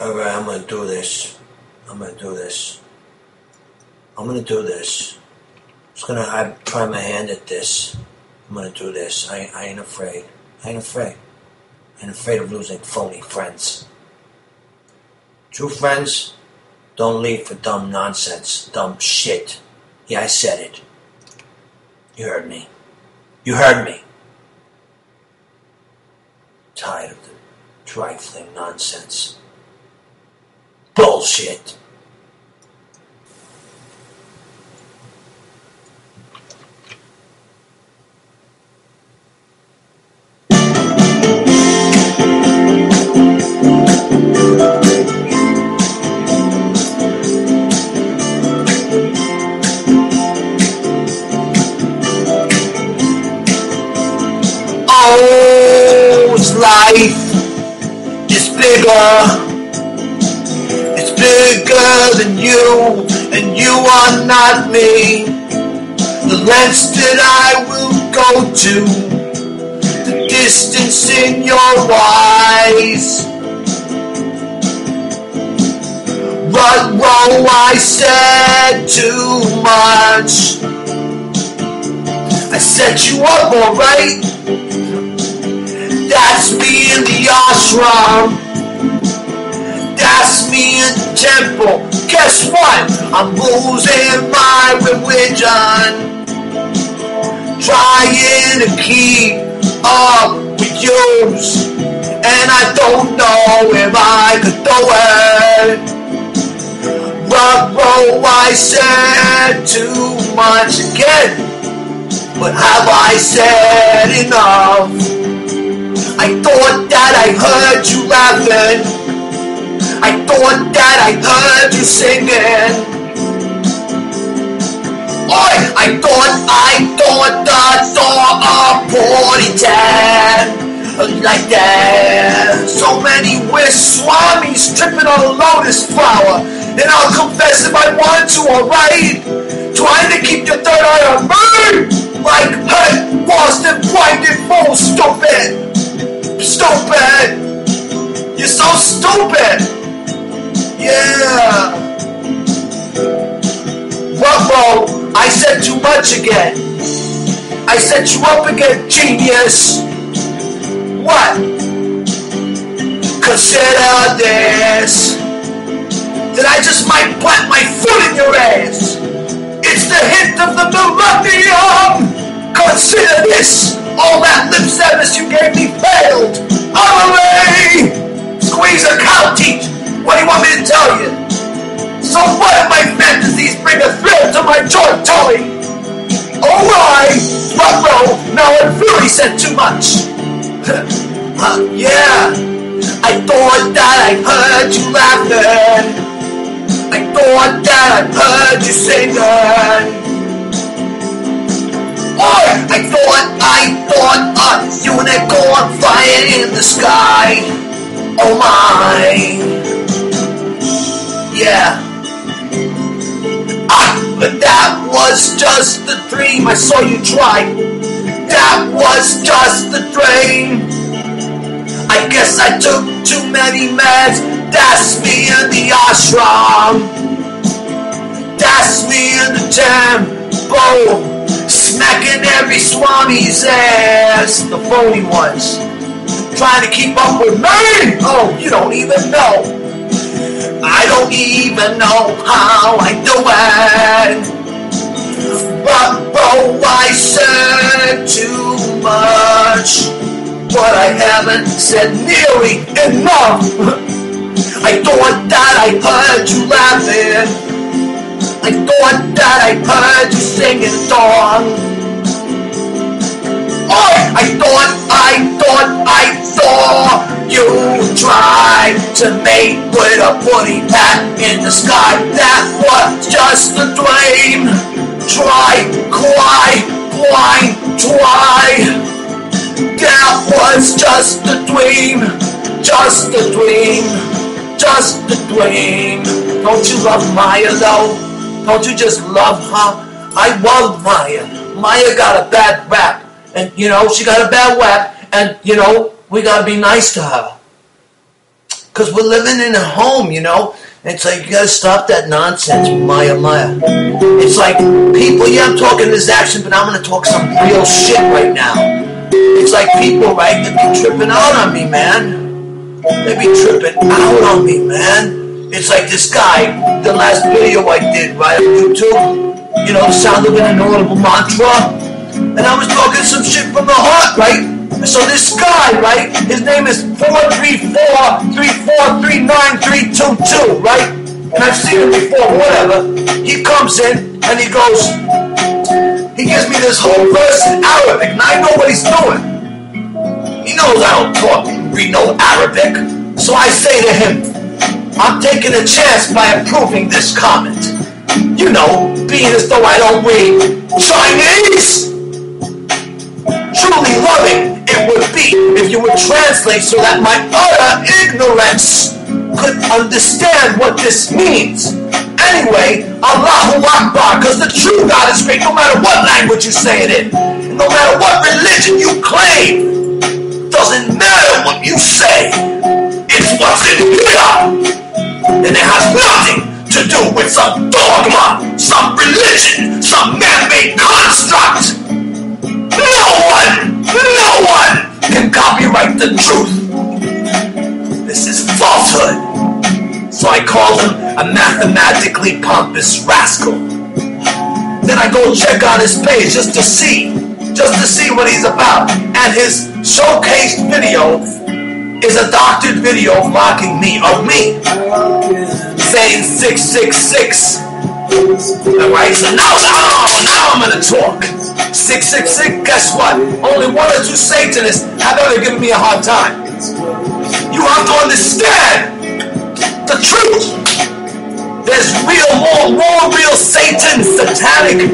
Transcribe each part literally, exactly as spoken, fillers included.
Alright, I'm gonna do this. I'm gonna do this. I'm gonna do this. I'm just gonna I try my hand at this. I'm gonna do this. I, I ain't afraid. I ain't afraid. I ain't afraid of losing phony friends. True friends don't leave for dumb nonsense, dumb shit. Yeah, I said it. You heard me. You heard me. Tired of the trifling nonsense. Bullshit. Oh, life is bigger. It's bigger than you, and you are not me. The lengths that I will go to, the distance in your eyes. But whoa, I said too much. I set you up alright. That's me in the ashram. That's me in the temple. Guess what? I'm losing my religion. Trying to keep up with yours, and I don't know if I could do it. Ruh-roh, I said too much again. But have I said enough? I thought that I heard you laughing. I thought that I heard you singing. Oi, I thought, I thought the door of forty ten. Like that. So many wish swamis tripping on a lotus flower. And I'll confess if I want to, alright? Trying to keep your third eye on me. Like, hey, Boston, blinded fool, stupid. Stupid! You're so stupid! Yeah! Ruh-roh, I said too much again. I set you up again, genius. What? Consider this. That I just might plant my foot in your ass. It's the hint of the millennium. Consider this. All that lip service you gave me failed. Utterly! Squeeze a cow teat. What do you want me to tell you? So what if my fantasies bring a thrill to my joint tully? Alright! Ruh-roh, now I've really said too much. uh, yeah. I thought that I heard you laughing. I thought that I heard you singing. Oh, I thought, I thought a unicorn flying in the sky. Oh my. Yeah. Ah, but that was just the dream. I saw you try. That was just the dream. I guess I took too many meds. That's me in the ashram. That's me in the temple. Smacking every swami's ass. The phony ones. Trying to keep up with me. Oh, you don't even know. I don't even know how I do it. But oh, I said too much. But I haven't said nearly enough. I thought that I heard you laughing. I thought that I heard you singing song. Oh, I thought, I thought, I thought you tried to mate with a woody pat in the sky. That was just a dream. Try, cry, blind, try. That was just a dream. Just a dream. Just a dream. Don't you love Maya though? Don't you just love her? I love Maya. Maya got a bad rap. And, you know, she got a bad rap. And, you know, we gotta be nice to her. Because we're living in a home, you know? And it's like, you gotta stop that nonsense, Maya Maya. It's like, people, yeah, I'm talking this action, but I'm gonna talk some real shit right now. It's like people, right, they be tripping out on me, man. They be tripping out on me, man. It's like this guy, the last video I did, right, on YouTube, you know, the sound of an inaudible mantra. And I was talking some shit from the heart, right? So this guy, right, his name is four three four, three four three nine, three two two, right? And I've seen him before, whatever. He comes in and he goes, he gives me this whole verse in Arabic, and I know what he's doing. He knows I don't talk, read no Arabic. So I say to him, I'm taking a chance by approving this comment. You know, being as though I don't read Chinese. Truly loving it would be if you would translate so that my utter ignorance could understand what this means. Anyway, Allahu Akbar, because the true God is great no matter what language you say it in. And no matter what religion you claim. Doesn't matter what you say. It's what's in here. And it has nothing to do with some dogma, some religion, some man-made construct. No one, no one can copyright the truth. This is falsehood. So I called him a mathematically pompous rascal. Then I go check out his page just to see, just to see what he's about. And his showcased video is a doctored video mocking me, of me, saying six six six. Alright, so now, now, now I'm gonna talk. six six six, guess what? Only one or two Satanists have ever given me a hard time. You have to understand the truth. There's real, more, more real Satan, satanic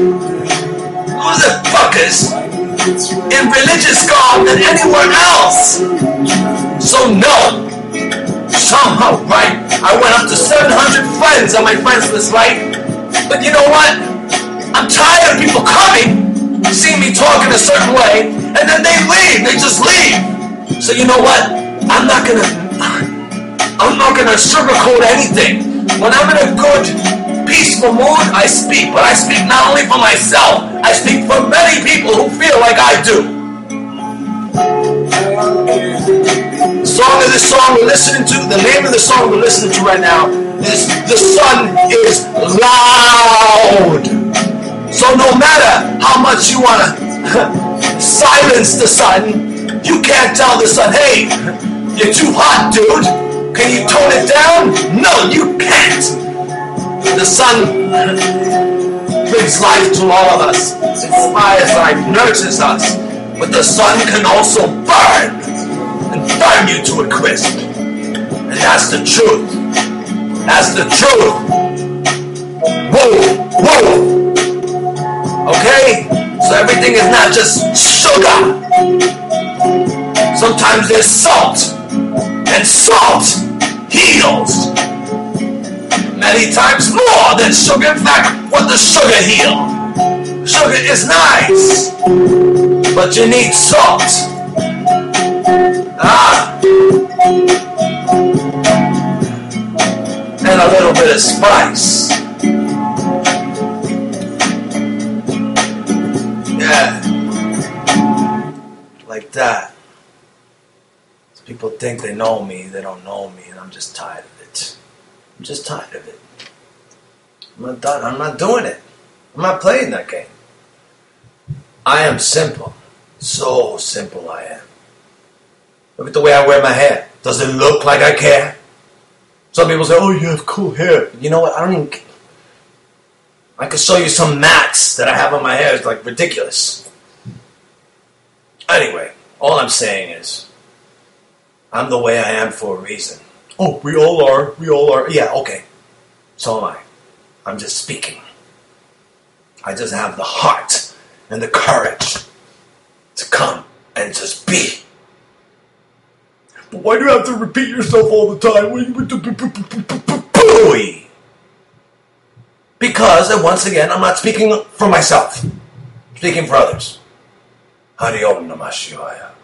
motherfuckers in religious garb than anywhere else. So no, somehow, right? I went up to seven hundred friends on my friends list, right? But you know what? I'm tired of people coming, seeing me talking a certain way, and then they leave. They just leave. So you know what? I'm not gonna, I'm not gonna sugarcoat anything. When I'm in a good, peaceful mood, I speak. But I speak not only for myself, I speak for many people who feel like I do. The song of this song we're listening to, the name of the song we're listening to right now is The Sun is Loud. So no matter how much you want to silence the sun, you can't tell the sun, hey, you're too hot, dude. Can you tone it down? No, you can't. The sun brings life to all of us, inspires life, nurtures us. But the sun can also burn and burn you to a crisp. And that's the truth. That's the truth. Whoa, whoa. Okay? So everything is not just sugar. Sometimes there's salt. And salt heals. Many times more than sugar. In fact, what does sugar heal? Sugar is nice. But you need salt. Ah. And a little bit of spice. Yeah. Like that. People think they know me, they don't know me, and I'm just tired of it. I'm just tired of it. I'm not done. I'm not doing it. I'm not playing that game. I am simple. So simple I am. Look at the way I wear my hair. Does it look like I care? Some people say, oh, you have cool hair. You know what? I don't even care. I could show you some mats that I have on my hair. It's like ridiculous. Anyway, all I'm saying is, I'm the way I am for a reason. Oh, we all are. We all are. Yeah, okay. So am I. I'm just speaking. I just have the heart and the courage to come and just be. But why do you have to repeat yourself all the time? Because, and once again, I'm not speaking for myself. I'm speaking for others. Hari Om Namah Shivaya.